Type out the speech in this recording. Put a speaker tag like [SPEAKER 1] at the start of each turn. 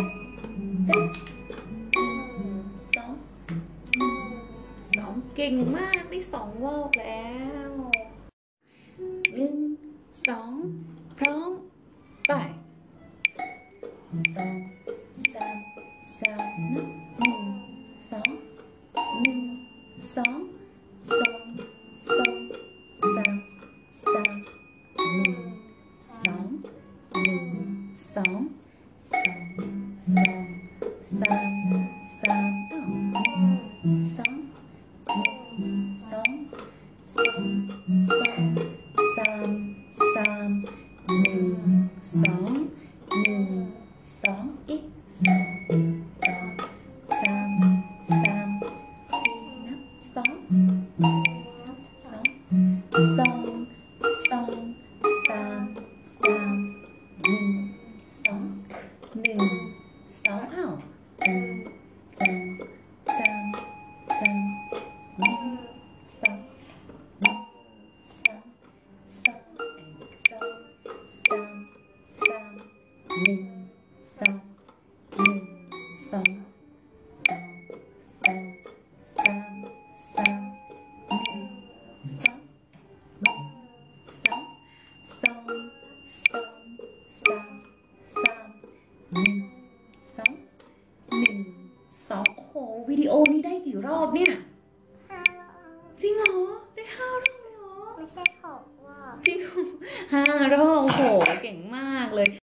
[SPEAKER 1] 2 เก่งมากได้2 รอบแล้ว1 2 พร้อมไป2 3 นับ1 2 1 2 2 อีกโอ้โหวิดีโอนี้ได้กี่รอบเนี่ย จริงเหรอ ได้5 รอบเลยเหรอ
[SPEAKER 2] ไม่ใช่6 รอบ
[SPEAKER 1] จริงเหรอ5 รอบโอ้โหเก่งมากเลย